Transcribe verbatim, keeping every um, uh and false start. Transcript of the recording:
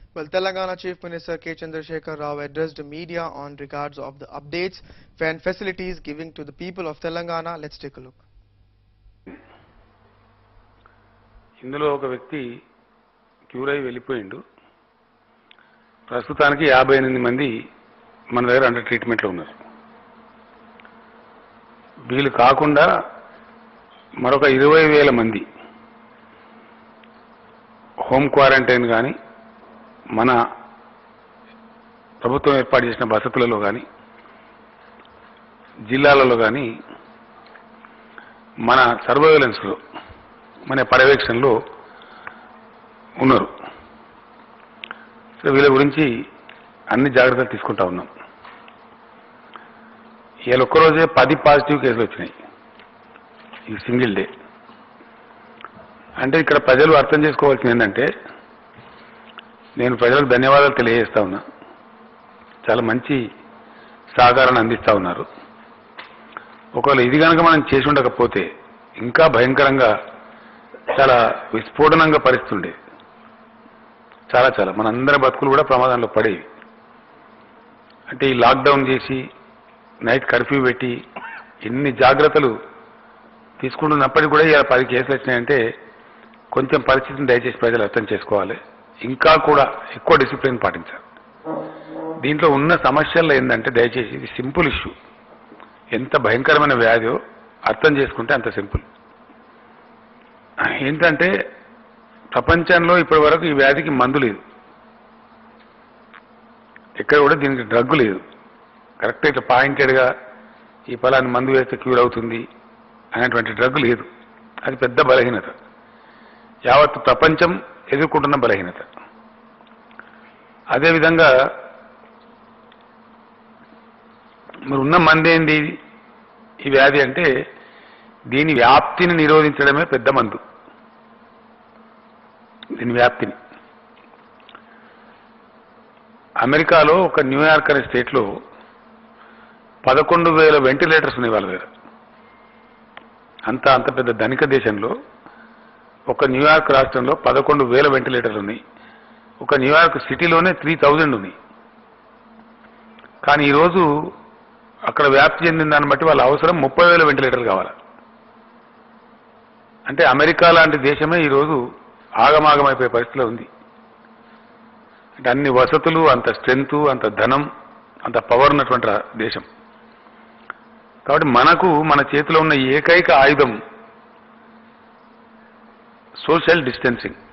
Well, Telangana Chief Minister K. Chandrasekhar Rao addressed the media on regards of the updates and facilities giving to the people of Telangana. Let's take a look. ఇందులో ఒక వ్యక్తి cure అయి వెళ్ళిపోయిండు. ప్రస్తుతానికి యాభై ఎనిమిది మంది మన దగ్గర అండర్ ట్రీట్మెంట్లో ఉన్నారు. వీళ్ళు కాకుండా మరొక ఇరవై వేల మంది హోమ్ క్వారంటైన్ కానీ మన ప్రభుత్వం ఏర్పాటు చేసిన వసతులలో కానీ జిల్లాలలో కానీ మన సర్వైలెన్స్లో మన పర్యవేక్షణలో ఉన్నారు. సో వీళ్ళ గురించి అన్ని జాగ్రత్తలు తీసుకుంటా ఉన్నాం. ఇవాళ ఒక్కరోజే పది పాజిటివ్ కేసులు వచ్చినాయి ఈ సింగిల్ డే. అంటే ఇక్కడ ప్రజలు అర్థం చేసుకోవాల్సింది ఏంటంటే, నేను ప్రజలకు ధన్యవాదాలు తెలియజేస్తా ఉన్నా. చాలా మంచి సహకారాన్ని అందిస్తూ ఉన్నారు. ఒకవేళ ఇది కనుక మనం చేసి ఉండకపోతే ఇంకా భయంకరంగా చాలా విస్ఫోటనంగా పరిస్థితి ఉండేది. చాలా చాలా మనందరి బతుకులు కూడా ప్రమాదంలో పడేవి. అంటే ఈ లాక్డౌన్ చేసి నైట్ కర్ఫ్యూ పెట్టి ఎన్ని జాగ్రత్తలు తీసుకుంటున్నప్పటికీ కూడా ఇలా పది కేసులు వచ్చినాయంటే కొంచెం పరిస్థితిని దయచేసి ప్రజలు అర్థం చేసుకోవాలి. ఇంకా కూడా ఎక్కువ డిసిప్లిన్ పాటించాలి. దీంట్లో ఉన్న సమస్యల్లో ఏంటంటే దయచేసి ఇది సింపుల్ ఇష్యూ. ఎంత భయంకరమైన వ్యాధో అర్థం చేసుకుంటే అంత సింపుల్. ఏంటంటే ప్రపంచంలో ఇప్పటి వరకు ఈ వ్యాధికి మందు లేదు. ఎక్కడ కూడా దీనికి డ్రగ్ లేదు. కరెక్ట్ ఇట్లా పాయింటెడ్గా ఈ ఫలాన్ని మందు వేస్తే క్యూర్ అవుతుంది అనేటువంటి డ్రగ్ లేదు. అది పెద్ద బలహీనత. యావత్ ప్రపంచం ఎదుర్కొంటున్న బలహీనత. అదేవిధంగా మరి ఉన్న మంది ఏంది ఈ వ్యాధి అంటే, దీని వ్యాప్తిని నిరోధించడమే పెద్ద మందు. దీని వ్యాప్తిని అమెరికాలో ఒక న్యూయార్క్ అనే స్టేట్లో పదకొండు వేల వెంటిలేటర్స్ ఉన్నాయి వాళ్ళ దగ్గర. అంత అంత పెద్ద ధనిక దేశంలో ఒక న్యూయార్క్ రాష్ట్రంలో పదకొండు వేల వెంటిలేటర్లు ఉన్నాయి. ఒక న్యూయార్క్ సిటీలోనే త్రీ థౌజండ్ ఉన్నాయి. కానీ ఈరోజు అక్కడ వ్యాప్తి చెందిన దాన్ని బట్టి వాళ్ళ అవసరం ముప్పై వేల వెంటిలేటర్లు కావాలి. అంటే అమెరికా లాంటి దేశమే ఈరోజు ఆగమాగమైపోయే పరిస్థితిలో ఉంది. అంటే అన్ని వసతులు, అంత స్ట్రెంత్, అంత ధనం, అంత పవర్ ఉన్నటువంటి దేశం. కాబట్టి మనకు మన చేతిలో ఉన్న ఏకైక ఆయుధం సోషల్ డిస్టెన్సింగ్.